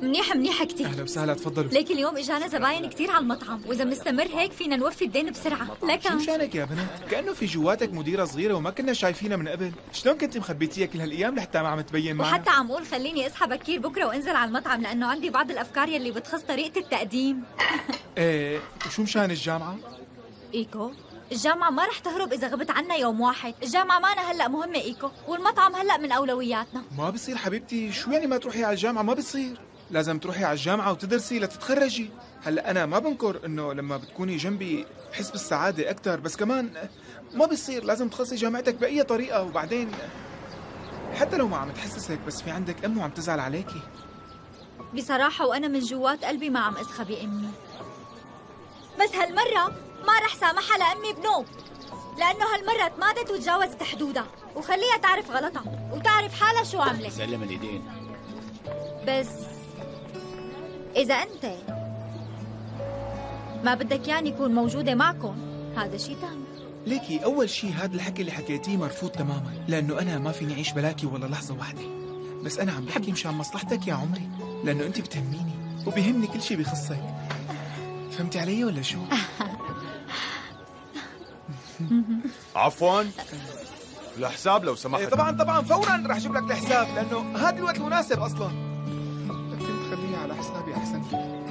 منيح كتير. اهلا وسهلا، تفضلوا. ليك اليوم اجانا زباين كتير على المطعم، واذا بنستمر هيك فينا نوفي الدين بسرعه. لك شو مشانك يا بنت؟ كأنه في جواتك مديرة صغيرة وما كنا شايفينها من قبل. شلون كنت مخبيتيها كل هالأيام لحتى ما عم تبين معنا؟ وحتى عم قول خليني اصحى بكير بكره وانزل على المطعم لانه عندي بعض الافكار يلي بتخص طريقه التقديم. ايه، وشو مشان الجامعة؟ ايكو، الجامعة ما رح تهرب إذا غبت عنا يوم واحد. الجامعة معنا هلأ مهمة إيكو، والمطعم هلأ من أولوياتنا. ما بصير حبيبتي، شو يعني ما تروحي على الجامعة؟ ما بصير، لازم تروحي على الجامعة وتدرسي لتتخرجي. هلا أنا ما بنكر إنه لما بتكوني جنبي بحس بالسعادة أكثر، بس كمان ما بصير، لازم تخلصي جامعتك بأي طريقة. وبعدين حتى لو ما عم تحسسك، بس في عندك أم وعم تزعل عليكي. بصراحة وأنا من جوات قلبي ما عم أسخى بأمي، بس هالمرة ما رح سامحها لأمي بنوب، لأنه هالمرة تمادت وتجاوزت حدودها، وخليها تعرف غلطها وتعرف حالها شو عملت. سلم اليدين. بس إذا أنت ما بدك يعني يكون موجودة معكم، هذا شيء تاني. ليكي أول شيء هذا الحكي اللي حكيتيه مرفوض تماما، لأنه أنا ما فيني أعيش بلاكي ولا لحظة واحدة. بس أنا عم بحكي مشان مصلحتك يا عمري، لأنه أنت بتهميني وبيهمني كل شيء بخصك. فهمتي علي ولا شو؟ عفوا، الحساب لو سمحت. طبعا فورا رح اجيب لك الحساب، لانه هذا الوقت المناسب اصلا. كنت خليها على حسابي احسن.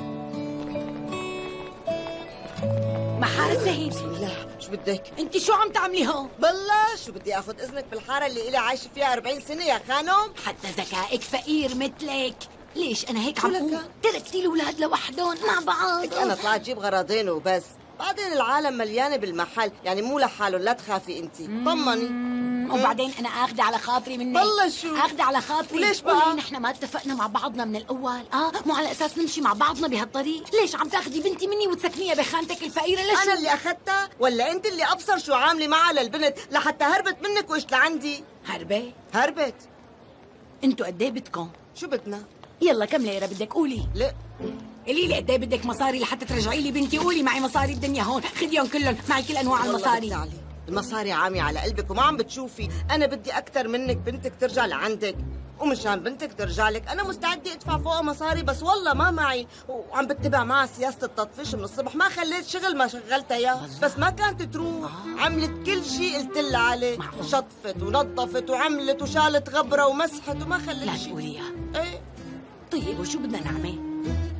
محاسن، بسم الله، شو بدك؟ انت شو عم تعملي هون؟ بالله شو بدي اخذ اذنك بالحاره اللي إلي عايشه فيها 40 سنه يا خانم؟ حتى ذكائك فقير مثلك. ليش انا هيك شو عم لك؟ اقول؟ تركتي الاولاد لوحدهم مع بعض. انا طلعت جيب غراضين وبس. بعدين العالم مليانه بالمحل، يعني مو لحالهم، لا تخافي انت، طمني. وبعدين انا اخذه على خاطري منك. والله شو؟ اخذه على خاطري. وليش بقى؟ نحن ما اتفقنا مع بعضنا من الاول؟ مو على اساس نمشي مع بعضنا بهالطريق. ليش عم تاخذي بنتي مني وتسكنيها بخانتك الفقيره؟ ليش انا اللي اخذتها ولا انت اللي ابصر شو عامله معها للبنت لحتى هربت منك واجت لعندي؟ هربت. انتوا قد ايه بدكم؟ شو بدنا؟ يلا كم ليره بدك؟ قولي. لا قولي لي قد ايه بدك مصاري لحتى ترجعي لي بنتي. قولي معي مصاري الدنيا هون، خذيهم كلهم، معي كل انواع المصاري. المصاري عامية على قلبك وما عم بتشوفي. أنا بدي أكثر منك بنتك ترجع لعندك، ومشان بنتك ترجع لك أنا مستعدة أدفع فوقها مصاري، بس والله ما معي. وعم بتبع معها سياسة التطفيش من الصبح، ما خليت شغل ما شغلتها إياه، بس ما كانت تروح. عملت كل شيء قلت لها عليه، شطفت ونظفت وعملت وشالت غبرة ومسحت وما خلت لا شيء. تقوليها. إيه طيب وشو بدنا نعمل؟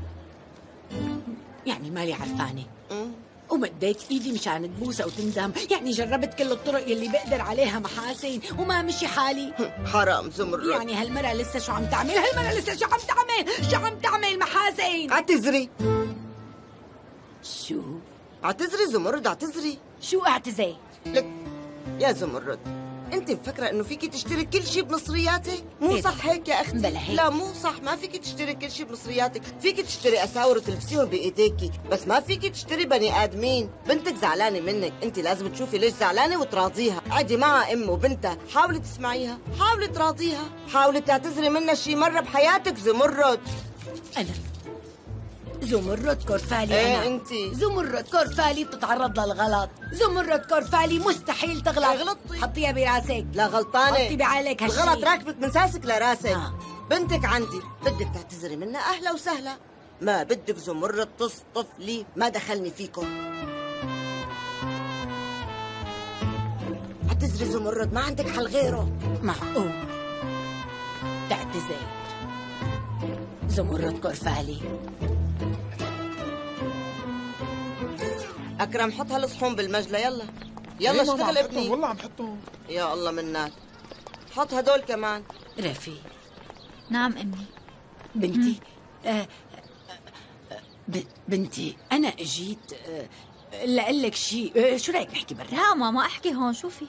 يعني مالي عرفانة ومديت ايدي مشان تبوسها وتندم. يعني جربت كل الطرق يلي بقدر عليها محاسن وما مشي حالي. حرام زمرد. يعني هالمرة لسه شو عم تعمل؟ شو عم تعمل محاسن؟ اعتذري. شو؟ اعتذري زمرد، اعتذري. شو اعتذر؟ لك يا زمرد، انت مفكره انه فيكي تشتري كل شيء بمصرياتك؟ مو إيه صح هيك يا اختي. بلا هيك. لا مو صح، ما فيكي تشتري كل شيء بمصرياتك. فيكي تشتري اساور وتلبسيهم بايديكي، بس ما فيكي تشتري بني ادمين. بنتك زعلانه منك، انت لازم تشوفي ليش زعلانه وتراضيها. قعدي معها ام وبنتها، حاولي تسمعيها، حاولي تراضيها، حاولي تعتذري منها شي مره بحياتك زمرد. انا زمرد كورفالي. ايه أنا انتي زمرد كورفالي بتتعرض للغلط. زمرد كورفالي مستحيل تغلط. غلطتي. حطيها براسك. لا غلطانه، حطي بعقلك هالشي. الغلط راكبك من ساسك لراسك. بنتك عندي، بدك تعتذري منها اهلا وسهلا. ما بدك زمرد تصطف لي، ما دخلني فيكم. اعتذري زمرد، ما عندك حل غيره. معقول تعتذر زمرد كورفالي؟ اكرم حط هالصحون بالمجلة، يلا يلا اشتغل ابني. والله عم حطهم. يا الله منك، حط هدول كمان. رفي. نعم أمي. بنتي بنتي أنا أجيت لأقول لك شيء. شو رأيك نحكي برا؟ لا ماما أحكي هون. شوفي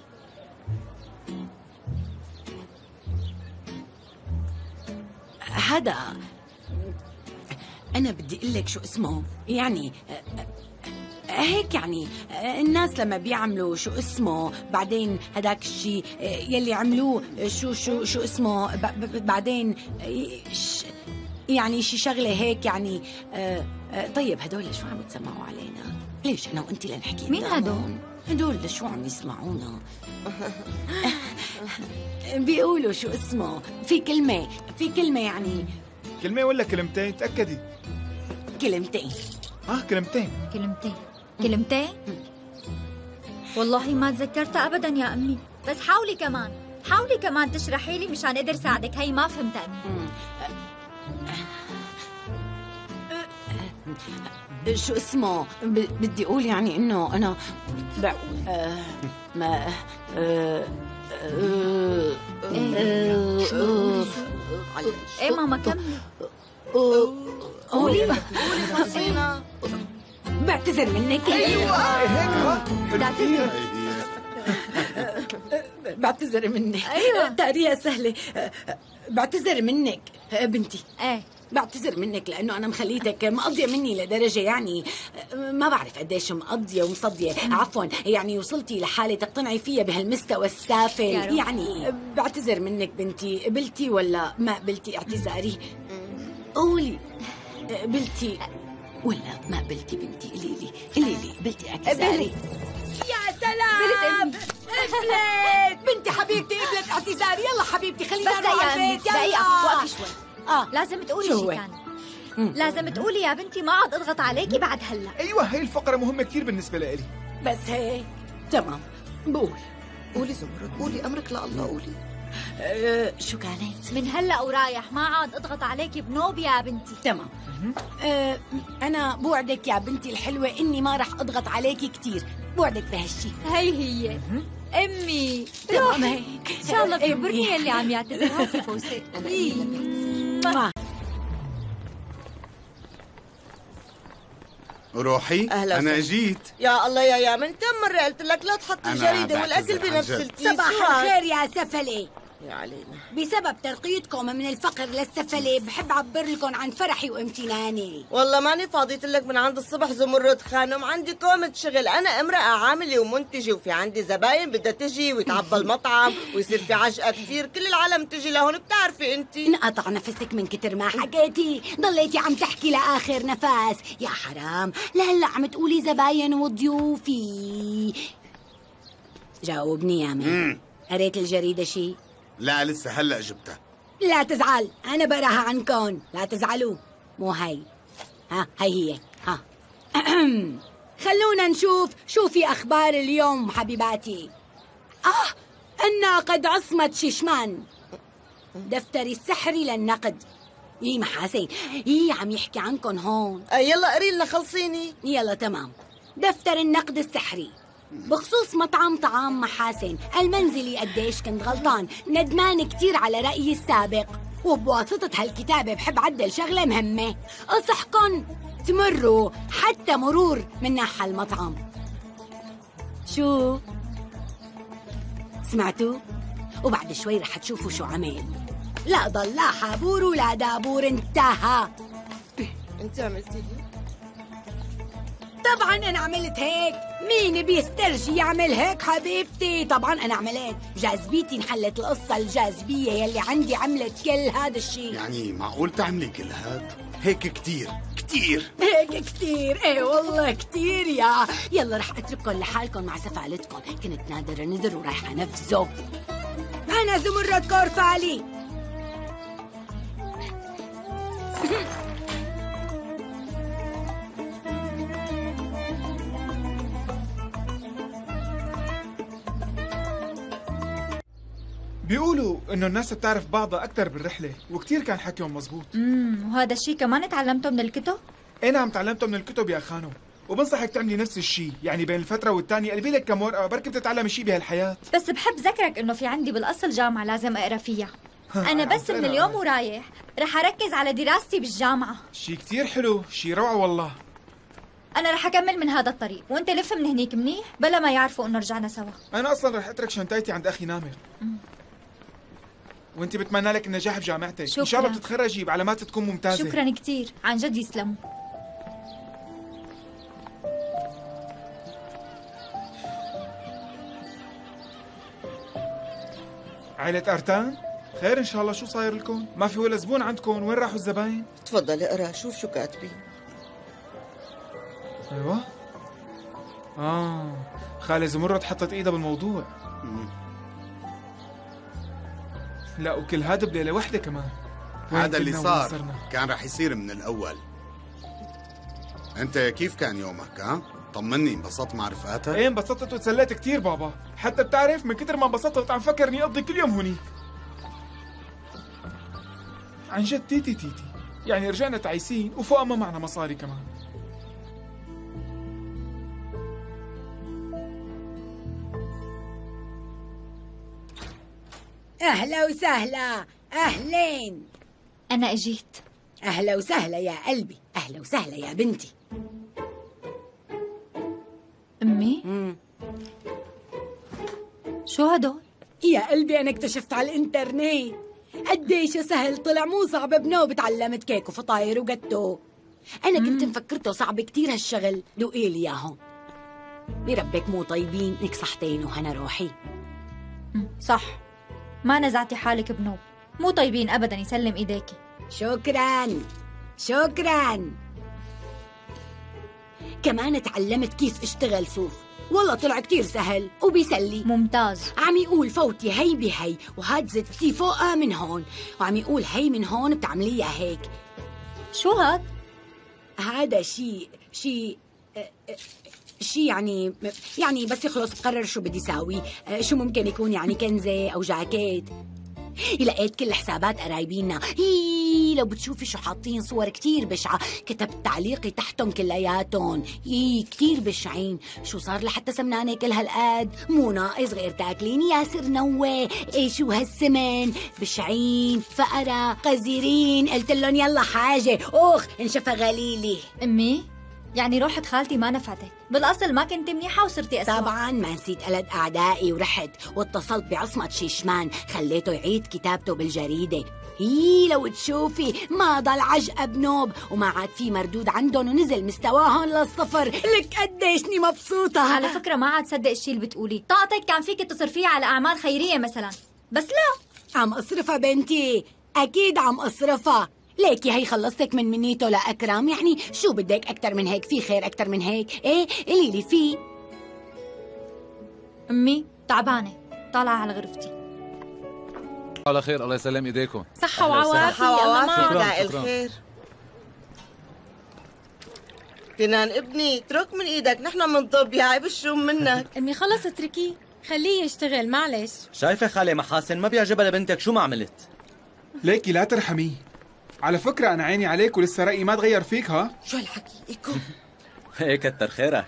هذا أنا بدي أقول لك شو اسمه، يعني هيك يعني الناس لما بيعملوا شو اسمه بعدين هداك الشيء يلي عملوه شو اسمه بعدين يعني شي شغلة هيك يعني. طيب هدول شو عم يتسمعوا علينا؟ ليش أنا وأنت لنحكي؟ مين هدول؟ هدول شو عم يسمعونا؟ بيقولوا شو اسمه في كلمة يعني كلمة ولا كلمتين؟ تأكدي. كلمتين. كلمتين. كلمتين. كلمتين؟ والله ما تذكرتها أبدا يا أمي، بس حاولي كمان تشرحي لي مشان أقدر ساعدك. هي ما فهمتها أمي. شو اسمه، بدي أقول يعني إنه أنا ما إيه ماما كملي. قولي. خلصينا. بعتذر منك. بعتذر منك. أيوة. تقريها سهلة. بعتذر منك بنتي. إيه بعتذر منك لأنه أنا مخليتك مقضية مني لدرجة يعني ما بعرف قديش مقضية ومصدية. عفوا يعني وصلتي لحالة تقتنعي فيها بهالمستوى السافل. يعني بعتذر منك بنتي. قبلتي ولا ما قبلتي اعتذاري؟ قولي قبلتي ولا ما قبلتي بنتي؟ قولي لي قبلتي اعتذاري؟ يا سلام. قبلت بنتي حبيبتي، قبلت اعتذاري. يلا حبيبتي خلينا نروح على البيت. دقيقة وقفي شوي. لازم تقولي شو شي هو؟ كان. لازم تقولي يا بنتي ما عاد اضغط عليكي بعد هلا. أيوة، هي الفقرة مهمة كثير بالنسبة لإلي. بس هيك تمام. بقول. قولي زمرد، قولي أمرك لله، قولي. شو كانت؟ من هلا ورايح ما عاد اضغط عليكي بنوب يا بنتي. تمام. أنا بوعدك يا بنتي الحلوة إني ما رح أضغط عليكي كتير. بوعدك بهالشي. هي امي تمام هيك. ان شاء الله بيكبرني اللي عم يعتذر. هاتي بوسه. روحي. أهلا أنا وسهلا. جيت. يا الله يا من كم مرة قلت لك لا تحط أنا الجريدة والأكل بعتذر عن بنفس جد. الكيس. صباح شو هاد؟ الخير يا سفلة. يا علينا. بسبب ترقيتكم من الفقر للسفلة بحب أعبر لكم عن فرحي وامتناني. والله ماني فاضيت لك من عند الصبح زمرد خانم، عندي كومة شغل. أنا امرأة عاملة ومنتجة وفي عندي زباين بدها تجي ويتعبى المطعم ويصير في عجقة كثير. كل العالم تجي لهون، بتعرفي أنت. انقطع نفسك من كتر ما حكيتي. ضليتي عم تحكي لآخر نفس. يا حرام لهلا عم تقولي زباين وضيوفي. جاوبني يا من. قريت الجريدة شي؟ لا لسه هلا جبتها. لا تزعل، أنا بقراها عنكن. لا تزعلوا. مو هي. هي. خلونا نشوف شو في أخبار اليوم حبيباتي. الناقد عصمت شيشمان. دفتري السحري للنقد. محاسن عم يحكي عنكن هون. يلا قري لنا، خلصيني. يلا تمام. دفتر النقد السحري بخصوص مطعم طعام محاسن المنزلي. قديش كنت غلطان، ندمان كتير على رأيي السابق، وبواسطة هالكتابة بحب عدل شغلة مهمة. أصحكن تمروا حتى مرور من ناحية المطعم. شو سمعتوا؟ وبعد شوي رح تشوفوا شو عمل. لا ضل لا حابور ولا دابور، انتهى. أنت عملتي لي؟ طبعا أنا عملت هيك. مين بيسترجي يعمل هيك حبيبتي؟ طبعا أنا عملت. جاذبيتي انحلت القصة. الجاذبية يلي عندي عملت كل هذا الشيء. يعني معقول تعملي كل هاد؟ هيك كتير هيك كتير. ايه والله كتير. يلا رح اترككم لحالكم مع سفالتكم. كنت نادر نذر ورايحة نفذه. أنا زمرد كورفالي. بيقولوا إنه الناس بتعرف بعضها أكثر بالرحلة، وكتير كان حكيهم مزبوط. وهذا الشيء كمان تعلمته من الكتب؟ إيه نعم، تعلمته من الكتب يا خانو، وبنصحك تعملي نفس الشيء. يعني بين الفترة والتانية قلبي لك كم ورقة بركي بتتعلمي شيء بهالحياة. بس بحب ذكرك انه في عندي بالاصل جامعة لازم اقرا فيها. انا بس من اليوم ورايح رح اركز على دراستي بالجامعة. شيء كتير حلو، شيء روعة والله. انا رح اكمل من هذا الطريق وانت لف من هنيك منيح بلا ما يعرفوا انه رجعنا سوا. أنا أصلا رح أترك شنطتي عند أخي نامر. وانت بتمنى لك النجاح بجامعتك. شكرا. ان شاء الله بتتخرجي بعلامات تكون ممتازة. شكرا كتير، عن جد يسلموا. عائلة أرتان خير إن شاء الله. شو صاير لكم؟ ما في ولا زبون عندكم؟ وين راحوا الزباين؟ تفضل اقرا، شوف شو كاتبين. أيوة. خالة زمرد حطت إيدها بالموضوع. لا وكل هذا بليلة وحدة كمان. هذا اللي كنا صار وصرنا؟ كان رح يصير من الأول. أنت كيف كان يومك ها؟ طمني، انبسطت مع رفقاتك؟ ايه انبسطت وتسليت كثير بابا، حتى بتعرف من كثر ما انبسطت عم فكر اني اقضي كل يوم هونيك. عن جد تيتي يعني رجعنا تعيسين وفوق ما معنا مصاري كمان. أهلا وسهلا. أهلين. أنا أجيت. أهلا وسهلا يا قلبي، أهلا وسهلا يا بنتي. أمي؟ شو هدول؟ يا قلبي أنا اكتشفت على الإنترنت قديش سهل طلع، مو صعب بنوب. تعلمت كيك وفطاير وجاتو. أنا كنت مفكرته صعب كتير هالشغل. دوقي لي إياهم بربك، مو طيبين. لك صحتين وهنا روحي. صح، ما نزعتي حالك بنوب، مو طيبين أبدا. يسلم إيديكي. شكرا شكرا. كمان تعلمت كيف اشتغل صوف، والله طلع كتير سهل وبيسلي. ممتاز. عم يقول فوتي هي بهي وهاد زدتي فوقها من هون، وعم يقول هي من هون بتعمليها هيك. شو هاد؟ هذا شيء يعني بس يخلص بقرر شو بدي ساوي. شو ممكن يكون يعني كنزة أو جاكيت. لقيت كل حسابات قرايبينا. لو بتشوفي شو حاطين صور كتير بشعة، كتبت تعليقي تحتهم كلياتهم. كتير بشعين. شو صار لحتى سمنانة كل هالقد؟ مو ناقص غير تاكلين ياسر نوى. شو هالسمن؟ بشعين، فقرة، قزيرين. قلت لهم يلا حاجة. انشفى غليلي. أمي، يعني روحة خالتي ما نفعتك؟ بالأصل ما كنت منيحة وصرتي أسوأ. طبعا ما نسيت قلد أعدائي ورحت واتصلت بعصمت شيشمان، خليته يعيد كتابته بالجريدة. لو تشوفي ما ضل عجقة بنوب، وما عاد في مردود عندهم ونزل مستواهم للصفر. لك قديشني مبسوطة. على فكرة ما عاد صدق الشي اللي بتقولي. طاقتك كان فيك تصرفيها على أعمال خيرية مثلا، بس لا. عم أصرفها بنتي، أكيد عم أصرفها. ليكي هي خلصتك من منيته لأكرم، يعني شو بدك أكتر من هيك؟ في خير أكتر من هيك؟ قولي لي فيه. أمي تعبانة، طالعة على غرفتي. على خير، الله يسلم ايديكم. صحة وعوافية. صحة وعوافية. شكراً، مساء شكراً. الخير. كنان ابني اترك من ايدك، نحن منطب يا عيب الشوم منك. أمي خلص اتركيه، خليه يشتغل معلش. شايفة خالي محاسن ما بيعجبها لبنتك، شو ما عملت؟ ليكي لا ترحميه. على فكرة أنا عيني عليك ولسه رأيي ما تغير فيك. ها؟ شو هالحكي؟ هيك كتر خيرك.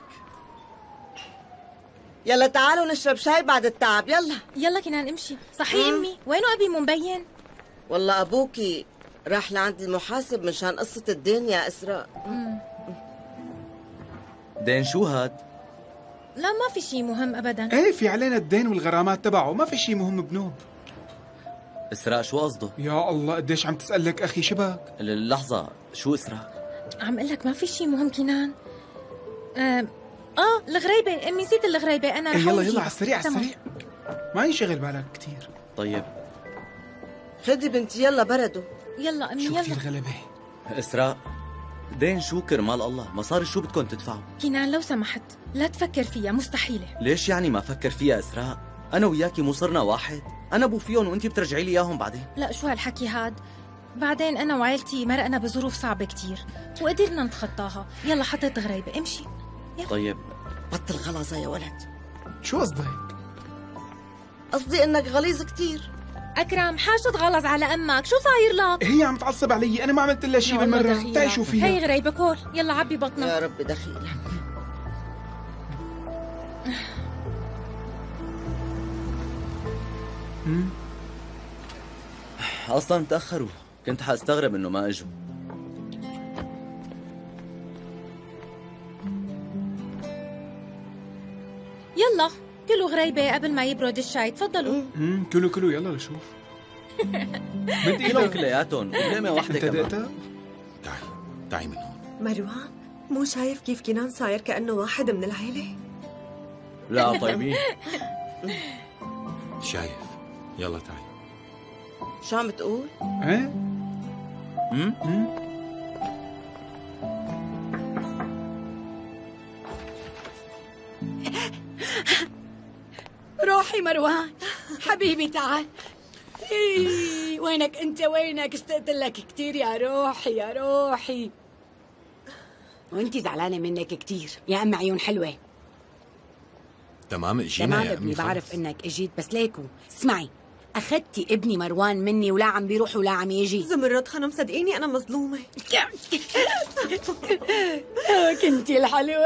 يلا تعالوا نشرب شاي بعد التعب. يلا يلا كنان امشي. صحيح أمي، وينه أبي مو مبين؟ والله أبوكي راح لعند المحاسب مشان قصة الدين يا إسراء. دين شو هاد؟ لا ما في شي مهم أبدا. ايه في علينا الدين والغرامات تبعه، ما في شيء مهم بنوب. إسراء شو قصده؟ يا الله قديش عم تسألك أخي شبك. لحظة، شو إسراء؟ عم قل لك ما في شي مهم كنان. الغريبة. أمي نسيت الغريبة. أنا رح إيه يلا أقول يلا جيبها. على السريع على تمام. السريع، ما ينشغل بالك كتير. طيب خدي بنتي يلا بردوا. يلا أمي شو يلا. كتير غلبة. إسراء، دين شو كرمال الله؟ مصاري شو بدكم تدفعوا؟ كنان لو سمحت لا تفكر فيها، مستحيلة. ليش يعني ما فكر فيها إسراء؟ أنا وياكي مو صرنا واحد؟ أنا أبو فيهم وأنتي بترجعي لي إياهم بعدين. لا شو هالحكي هاد؟ بعدين أنا وعائلتي مرقنا بظروف صعبة كتير وقدرنا نتخطاها. يلا حطيت غريبة، امشي. طيب بطل غلظة يا ولد. شو قصدك؟ قصدي إنك غليظ كتير. أكرم حاج تتغلظ على أمك، شو صاير لك؟ هي عم تعصب علي، أنا ما عملت لها شيء يا الله بالمرة. دخيلة. تعي شو فيها. هي غريبة كول، يلا عبي بطنك. يا رب دخيلة. أصلا تأخروا، كنت حاستغرب إنه ما إجوا. يلا كلوا غريبة قبل ما يبرد الشاي، تفضلوا. كلوا يلا لشوف. بدي كلهم إيدك. كلياتهم وليمة واحدة انت كمان. دقتها؟ تعي من هون. مروان، مو شايف كيف كنان صاير كأنه واحد من العيلة؟ لا طيبين. شايف. يلا تعي. شو عم بتقول؟ ايه؟ روحي مروان حبيبي تعال. وينك انت وينك؟ اشتقت لك كثير يا روحي يا روحي. وانتي زعلانه منك كثير يا ام عيون حلوه. تمام اجينا تمام يا ابني، امي بعرف انك اجيت، بس ليكو اسمعي، اخذتي ابني مروان مني ولا عم بيروح ولا عم يجي. زمرد خانم صدقيني انا مظلومه. كنتي الحلوه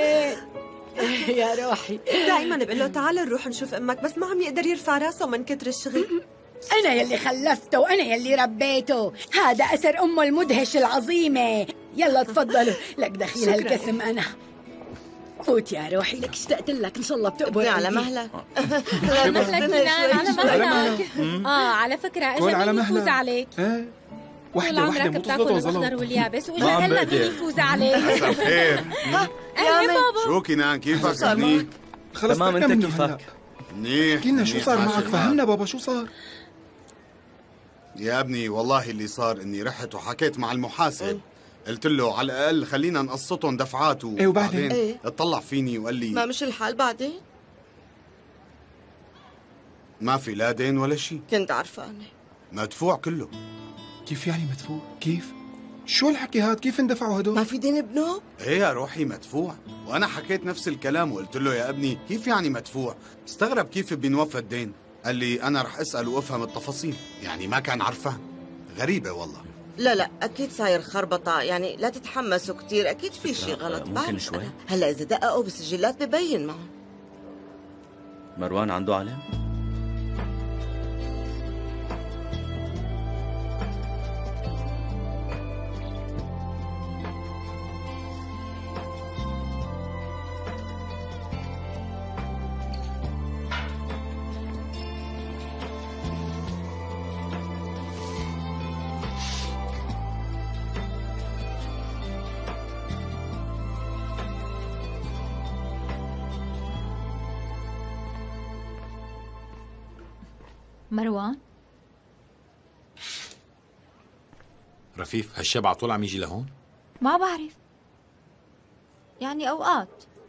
يا روحي. دائما بقول له تعال نروح نشوف امك، بس ما عم يقدر يرفع راسه من كتر الشغل. انا يلي خلفته وانا يلي ربيته، هذا اثر امه المدهش العظيمه. يلا تفضلوا لك دخيل هالقسم. انا فوت يا روحي، لك اشتقت لك، ان شاء الله بتقبل على مهلك. على مهلك على مهلك. على فكره اجى يفوز عليك. وحده وحده مو بتاكل تزبط الاخضر واليابس، واجا قال لك مين يفوز عليك. مساء الخير. اهلا بابا. شو كنان كيفك ابني؟ خلص تمام، تركنا انت منه هلا. كيفك؟ منيح. كنا شو صار معك؟ فهمنا بابا شو صار؟ يا ابني والله اللي صار اني رحت وحكيت مع المحاسب. قلت له على الاقل خلينا نقسطهم دفعات وبعدين اطلع فيني وقال لي ما مش الحال بعدين؟ ما في لا دين ولا شيء. كنت عرفانه. مدفوع كله. كيف يعني مدفوع؟ كيف؟ شو الحكي هاد؟ كيف اندفعوا هدول؟ ما في دين بنوب؟ ايه يا روحي مدفوع. وانا حكيت نفس الكلام وقلت له يا ابني كيف يعني مدفوع؟ استغرب كيف بينوفى الدين. قال لي انا رح اسال وافهم التفاصيل. يعني ما كان عرفان. غريبه والله. لا اكيد صاير خربطه، يعني لا تتحمسوا كثير، اكيد في شيء غلط. ممكن شوي؟ هلا اذا دققوا بالسجلات ببين معهم. مروان عنده علم؟ مروان رفيف، هالشاب على طول عم يجي لهون؟ ما بعرف، يعني أوقات.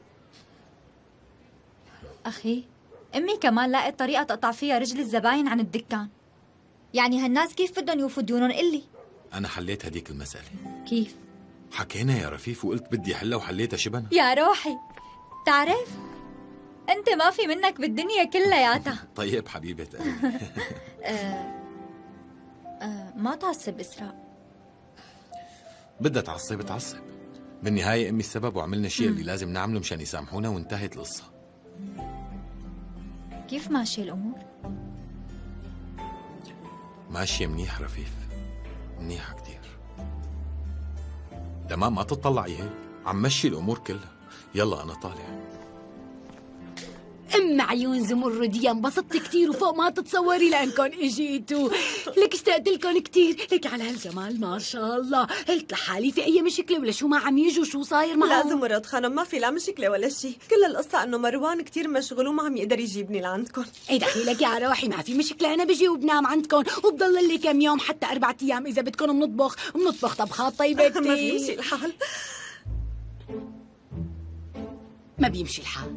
أخي أمي كمان لاقت طريقة تقطع فيها رجل الزباين عن الدكان. يعني هالناس كيف بدهم يوفوا ديونهم إلي؟ أنا حليت هديك المسألة. كيف؟ حكينا يا رفيف وقلت بدي حلها وحليتها شبنا. يا روحي تعرف أنت ما في منك بالدنيا كلياتها. طيب حبيبة قلبي. ما تعصب إسراء. بدها تعصب تعصب. بالنهاية أمي السبب وعملنا الشيء اللي لازم نعمله مشان يسامحونا وانتهت القصة. كيف ماشية الأمور؟ ماشية منيح رفيف، منيحة كتير. تمام، ما تطلعي هيك، عم مشي الأمور كلها. يلا أنا طالع. ام عيون زمردية، انبسطت كتير وفوق ما تتصوري لانكم اجيتوا. لك اشتقت لكم كتير، لك على هالجمال ما شاء الله. قلت لحالي في اي مشكله ولا شو ما عم يجوا، شو صاير معهم؟ لا زمرد خانم ما في لا مشكله ولا شيء، كل القصه انه مروان كتير مشغول وما عم يقدر يجيبني لعندكم. اي دخيلك يا روحي، ما في مشكله، انا بجي وبنام عندكم وبضل لي كم يوم حتى 4 أيام اذا بدكم. بنطبخ طبخات طيبتي. ما بيمشي الحال. ما بيمشي الحال.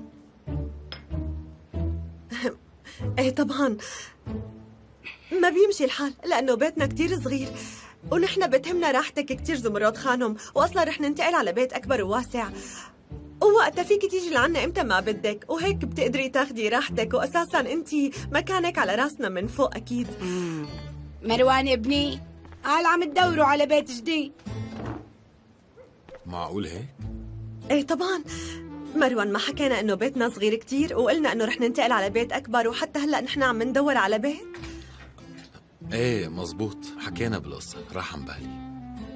ايه طبعا ما بيمشي الحال، لانه بيتنا كتير صغير ونحن بتهمنا راحتك كتير زمرد خانم، واصلا رح ننتقل على بيت اكبر وواسع، ووقتها فيك تيجي لعنا امتى ما بدك، وهيك بتقدري تاخدي راحتك، واساسا انت مكانك على راسنا من فوق اكيد. مروان ابني، قال عم تدوروا على بيت جديد. معقول هيك؟ ايه طبعا، مروان ما حكينا انه بيتنا صغير كتير وقلنا انه رح ننتقل على بيت اكبر، وحتى هلا نحن عم ندور على بيت. ايه مزبوط، حكينا بالقصة، راح عن بالي.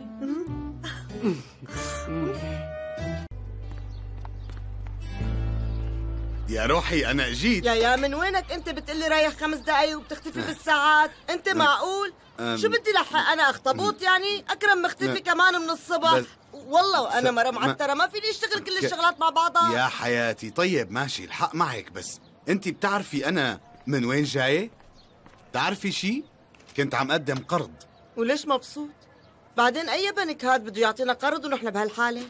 يا روحي أنا جيت. يا من وينك أنت؟ بتقلي رايح 5 دقايق وبتختفي بالساعات. أنت معقول؟ شو بدي لحق أنا أخطبوط يعني؟ أكرم مختفي كمان من الصبح. والله وأنا مرة معترة ما فيني أشتغل كل الشغلات مع بعضها. يا حياتي طيب ماشي الحق معك، بس أنت بتعرفي أنا من وين جاي؟ بتعرفي شي؟ كنت عم أقدم قرض. وليش مبسوط؟ بعدين أي بنك هاد بده يعطينا قرض ونحن بهالحالة؟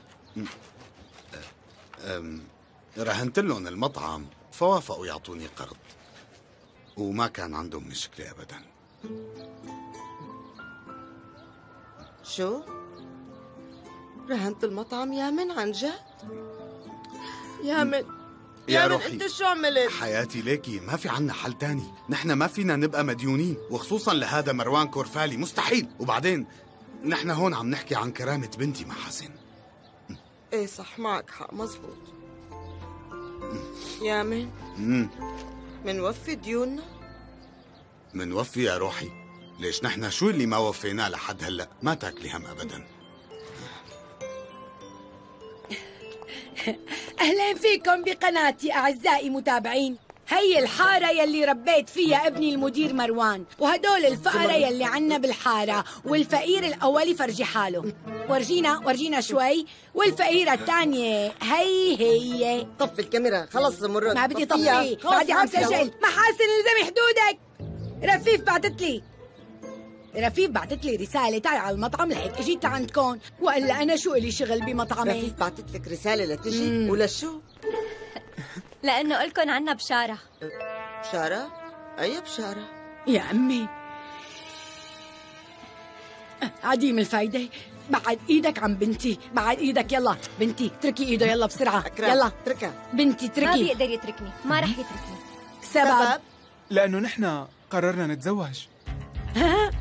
رهنت لهم المطعم فوافقوا يعطوني قرض، وما كان عندهم مشكلة أبدا. شو؟ رهنت المطعم يامن عن جد؟ يامن يا يامن روحي. انت شو عملت؟ حياتي ليكي ما في عنا حل تاني، نحن ما فينا نبقى مديونين، وخصوصا لهذا مروان كورفالي مستحيل. وبعدين نحن هون عم نحكي عن كرامة بنتي محاسن. ايه صح، معك حق، مزبوط. يامن منوفي ديوننا؟ منوفي يا روحي. ليش نحن شو اللي ما وفيناه لحد هلا؟ ما تاكلي هم ابدا. أهلا فيكم بقناتي أعزائي متابعين. هي الحارة يلي ربيت فيها ابني المدير مروان، وهدول الفقرة يلي عنا بالحارة، والفقير الأولي فرجي حاله. ورجينا شوي. والفقيرة الثانية هي طفي الكاميرا خلص زمرد. ما بدي طفيها. طفي، خلص بعدي عم طفيها. سجل. محاسن الزمي حدودك. رفيف بعتت لي رسالة تعي على المطعم، لهيك اجيت لعندكم، والا انا شو الي شغل بمطعمي؟ رفيف بعتت لك رسالة لتجي ولا شو؟ لأنه قلكن عنا بشارة. بشارة؟ أي بشارة؟ يا أمي عديم الفايدة. بعد إيدك عن بنتي، بعد إيدك. يلا بنتي اتركي إيده، يلا بسرعة. أكرم يلا اتركها. بنتي ما اتركي. بيقدر يتركني، ما رح يتركني. سبب لأنه نحن قررنا نتزوج. ها؟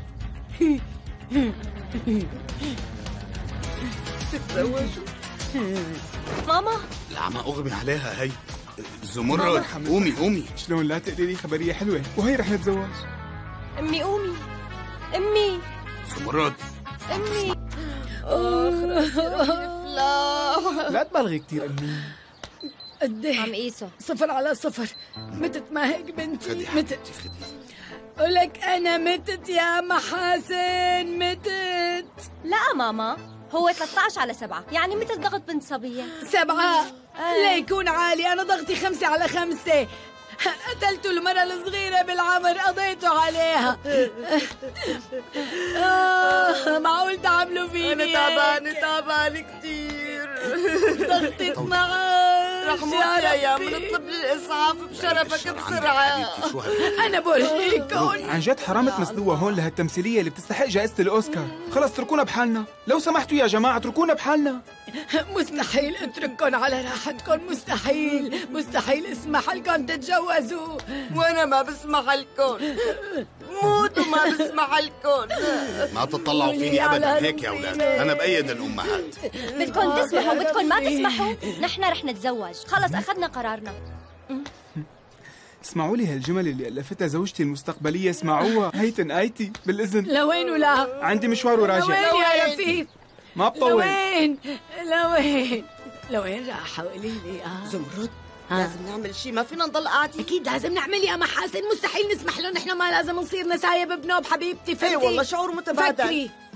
تتزوجوا؟ ماما لا ما اغمي عليها هي. زمرد قومي. شلون لا تقولي لي خبرية حلوة وهي رح نتزوج. أمي قومي. أمي زمرد أمي. لا تبالغي كثير أمي. قد إيه؟ عم قيسه 0 على 0. متت ما هيك بنتي؟ خدي متت. حبيبتي خدي. لك أنا متت يا محاسن، متت. لا ماما، هو 13 على 7، يعني مثل ضغط بنت صبية. 7 ليكون عالي. أنا ضغطي 5 على 5. قتلت المرأة الصغيرة بالعمر، قضيته عليها. معقول تعملوا فيني؟ أنا تعبانة كتير. ضغطي 12. رح موت يا يامن، اطلب لي الإسعاف بشرفك بسرعة. أنا بورجيكم. عن جد حرام تمثلوها هون لهالتمثيلية اللي بتستحق جائزة الأوسكار. خلص اتركونا بحالنا، لو سمحتوا يا جماعة اتركونا بحالنا. مستحيل اترككم على راحتكم، مستحيل اسمح لكم تتجوزوا. وأنا ما بسمح لكم، موتوا ما بسمح لكم. ما تطلعوا فيني ابدا هيك يا اولاد، انا بايد الامهات. بدكم تسمحوا بدكم ما تسمحوا، نحن رح نتزوج، خلص أخذنا قرارنا. اسمعوا لي هالجمل اللي ألفتها زوجتي المستقبلية، اسمعوها. هي تنقايتي بالإذن. لوين ولا؟ عندي مشوار وراجع. لوين يا رفيف؟ ما بطول. لوين راحوا؟ قولي لي. زمرد لازم نعمل شيء، ما فينا نضل قاعدين. أكيد لازم نعمل يا محاسن، مستحيل نسمح له. نحن ما لازم نصير نسايب بنوب حبيبتي. اي والله شعور متبادل. فكري